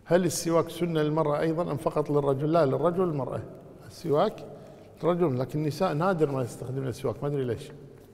هل السواك سنة للمرأة أيضا أم فقط للرجل؟ لا، للرجل والمرأة. السواك للرجل، لكن النساء نادر ما يستخدمن السواك، ما أدري ليش.